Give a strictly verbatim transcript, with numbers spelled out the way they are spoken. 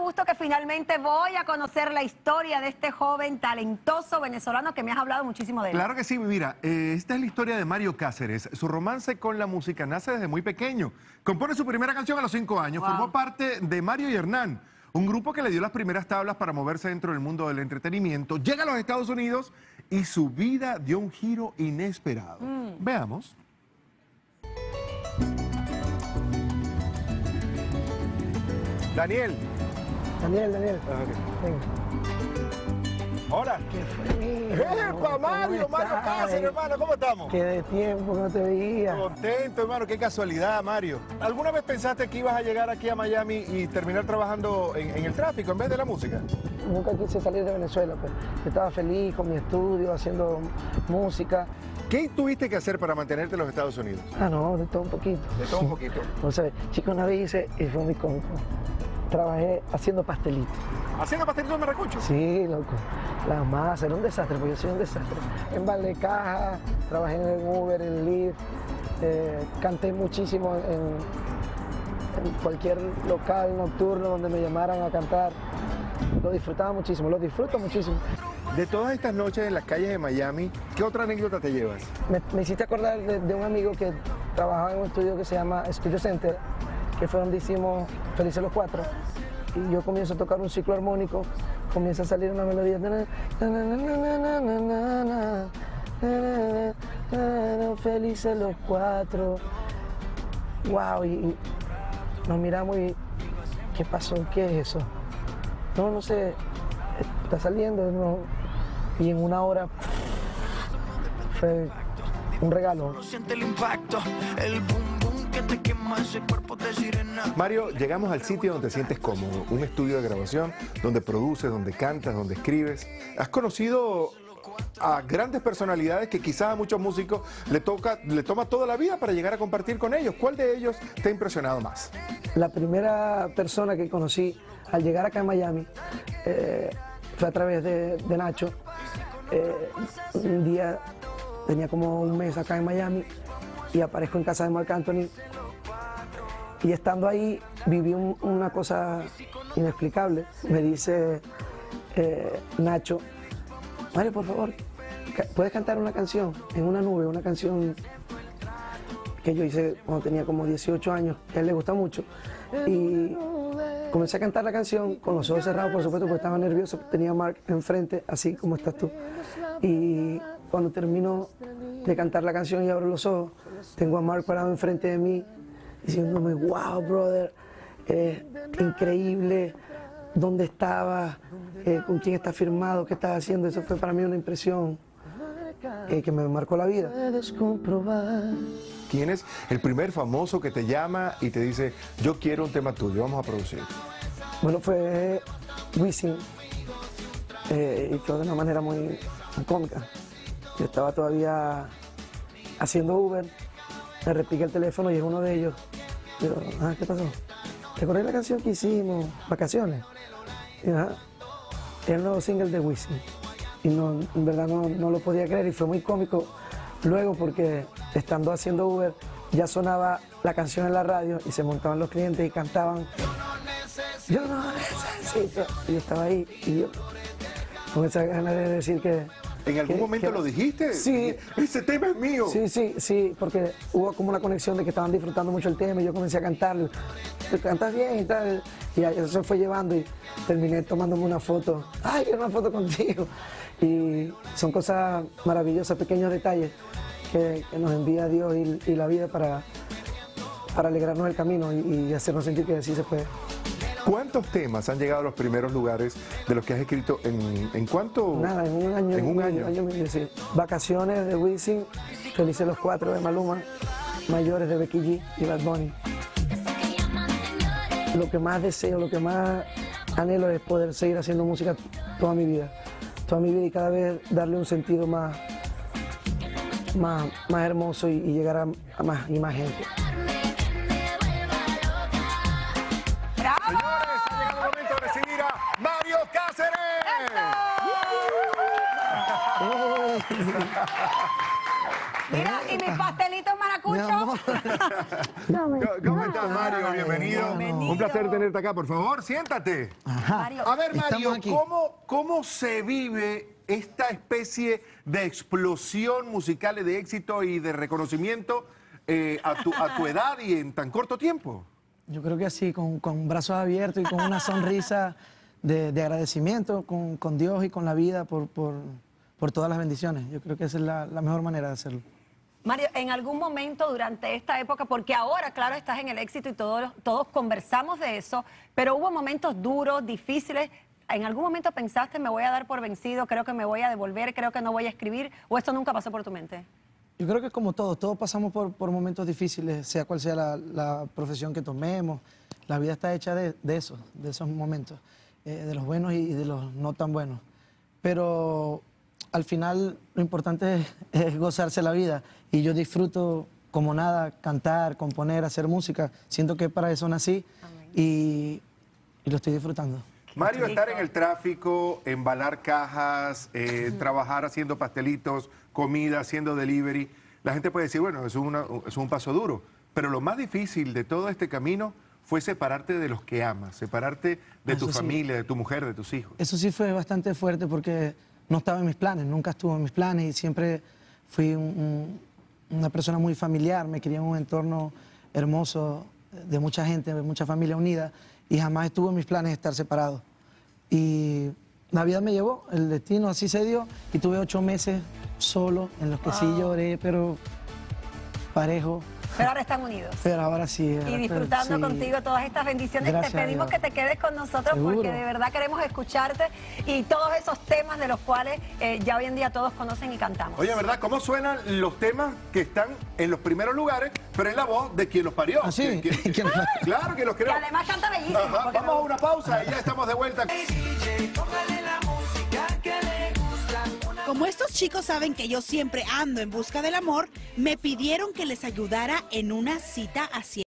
gusto que finalmente voy a conocer la historia de este joven talentoso venezolano que me has hablado muchísimo de él. Claro que sí, mira, eh, esta es la historia de Mario Cáceres. Su romance con la música nace desde muy pequeño. Compone su primera canción a los cinco años. Wow. Formó parte de Mario y Hernán, un grupo que le dio las primeras tablas para moverse dentro del mundo del entretenimiento. Llega a los Estados Unidos y su vida dio un giro inesperado. Mm. Veamos. Daniel. Daniel, Daniel. Ah, okay. Venga. Hola. ¿Qué fue? ¡Epa, Mario! Mario Cáceres, hermano, ¿cómo estamos? Qué de tiempo que no te veía. Contento, hermano, qué casualidad, Mario. ¿Alguna vez pensaste que ibas a llegar aquí a Miami y terminar trabajando en, en el tráfico en vez de la música? Nunca quise salir de Venezuela, pues. Yo estaba feliz con mi estudio, haciendo música. ¿Qué tuviste que hacer para mantenerte en los Estados Unidos? Ah, no, de todo un poquito. De todo un poquito. O sea, chico, una vez hice, y fue muy cómico, trabajé haciendo pastelitos. ¿Haciendo pastelitos de maracucho? Sí, loco. La masa, era un desastre, porque yo soy un desastre. En Vale Caja, trabajé en el Uber, en el Lyft, eh, canté muchísimo en, en cualquier local nocturno donde me llamaran a cantar. Lo disfrutaba muchísimo, lo disfruto muchísimo. De todas estas noches en las calles de Miami, ¿qué otra anécdota te llevas? Me, me hiciste acordar de, de un amigo que trabajaba en un estudio que se llama Studio Center, que fue donde hicimos Felices los Cuatro. Y yo comienzo a tocar un ciclo armónico, comienza a salir una melodía. Felices los Cuatro. Wow, y, y nos miramos y ¿qué pasó? ¿Qué es eso? No, no sé, está saliendo, no. Y en una hora fue un regalo. Mario, llegamos al sitio donde te sientes cómodo, un estudio de grabación, donde produces, donde cantas, donde escribes. Has conocido a grandes personalidades que quizás a muchos músicos le, toca, le toma toda la vida para llegar a compartir con ellos. ¿Cuál de ellos te ha impresionado más? La primera persona que conocí al llegar acá en Miami eh, fue a través de, de Nacho. Eh, un día tenía como un mes acá en Miami y aparezco en casa de Marc Anthony y estando ahí viví un, una cosa inexplicable. Me dice eh, Nacho, Mario, por favor, ¿puedes cantar una canción en una nube? Una canción que yo hice cuando tenía como dieciocho años, que a él le gusta mucho. Y comencé a cantar la canción con los ojos cerrados, por supuesto, porque estaba nervioso. Tenía a Marc enfrente, así como estás tú. Y cuando termino de cantar la canción y abro los ojos, tengo a Marc parado enfrente de mí, diciéndome, wow, brother, eh, increíble, ¿dónde estaba? Eh, ¿Con quién está firmado? ¿Qué estaba haciendo? Eso fue para mí una impresión eh, que me marcó la vida. Puedes comprobar. ¿Quién es el primer famoso que te llama y te dice, yo quiero un tema tuyo, vamos a producir? Bueno, fue Wisin, eh, y fue de una manera muy, muy cómica. Yo estaba todavía haciendo Uber, me repiqué el teléfono y es uno de ellos. Digo, ah, ¿qué pasó? ¿Te acordás la canción que hicimos, Vacaciones? Y, ah, era el nuevo single de Wisin. Y no, en verdad no, no lo podía creer y fue muy cómico luego porque estando haciendo Uber ya sonaba la canción en la radio y se montaban los clientes y cantaban yo no necesito. Y yo estaba ahí y yo con esa ganas de decir que... ¿En algún que, momento que, lo dijiste? Sí. Ese tema es mío. Sí, sí, sí, porque hubo como una conexión de que estaban disfrutando mucho el tema y yo comencé a cantarlo. Te cantas bien y tal. Y eso se fue llevando y terminé tomándome una foto. Ay, quiero una foto contigo. Y son cosas maravillosas, pequeños detalles que, que nos envía Dios y, y la vida para, para alegrarnos el camino y, y hacernos sentir que así se puede. ¿Cuántos temas han llegado a los primeros lugares de los que has escrito? ¿En, en cuánto? Nada, en un año. En un año. año, año sí. Vacaciones de Wisin, Felices los Cuatro de Maluma, Mayores de Becky G y Bad Bunny. Lo que más deseo, lo que más anhelo es poder seguir haciendo música toda mi vida. Toda mi vida y cada vez darle un sentido más, más, más hermoso y, y llegar a, a más y más gente. Señores, ha llegado el momento de recibir a Mario Cáceres. Mira, ¿y mis pastelitos Mi maracuchos? amor. ¿Cómo estás, Mario? Bienvenido. Bienvenido. Un placer tenerte acá. Por favor, siéntate. Mario, A ver, Mario, Estamos aquí. ¿cómo, ¿cómo se vive esta especie de explosión musical y de éxito y de reconocimiento eh, a, tu, a tu edad y en tan corto tiempo? Yo creo que así, con, con brazos abiertos y con una sonrisa de, de agradecimiento con, con Dios y con la vida por, por, por todas las bendiciones. Yo creo que esa es la, la mejor manera de hacerlo. Mario, en algún momento durante esta época, porque ahora, claro, estás en el éxito y todos, todos conversamos de eso, pero hubo momentos duros, difíciles. ¿En algún momento pensaste, me voy a dar por vencido, creo que me voy a devolver, creo que no voy a escribir, o esto nunca pasó por tu mente? Yo creo que es como todos, todos pasamos por, por momentos difíciles, sea cual sea la, la profesión que tomemos. La vida está hecha de, de eso, de esos momentos, eh, de los buenos y de los no tan buenos. Pero al final lo importante es, es gozarse la vida y yo disfruto como nada cantar, componer, hacer música. Siento que para eso nací y, y lo estoy disfrutando. Mario, estar en el tráfico, embalar cajas, eh, trabajar haciendo pastelitos, comida, haciendo delivery. La gente puede decir, bueno, eso es, una- eso es un paso duro. Pero lo más difícil de todo este camino fue separarte de los que amas, separarte de Eso tu sí. familia, de tu mujer, de tus hijos. Eso sí fue bastante fuerte porque no estaba en mis planes, nunca estuvo en mis planes y siempre fui un- un- una persona muy familiar, me crié en un entorno hermoso de mucha gente, de mucha familia unida y jamás estuvo en mis planes estar separado. Y la vida me llevó, el destino así se dio y tuve ocho meses solo en los que sí lloré, pero parejo, Pero ahora están unidos. pero ahora sí. ahora Y estoy- disfrutando sí. contigo todas estas bendiciones. Gracias Te a pedimos Dios. que te quedes con nosotros Seguro. porque de verdad queremos escucharte y todos esos temas de los cuales eh, ya hoy en día todos conocen y cantamos. Oye, ¿verdad? ¿Cómo suenan los temas que están en los primeros lugares, pero en la voz de quien los parió? ¿Ah, sí? ¿Quién- quién- ¿Quién los parió? Claro que los Y creó. además canta bellísimo. Ajá, porque vamos me a una pausa y ya estamos de vuelta. Como estos chicos saben que yo siempre ando en busca del amor, me pidieron que les ayudara en una cita a ciegas.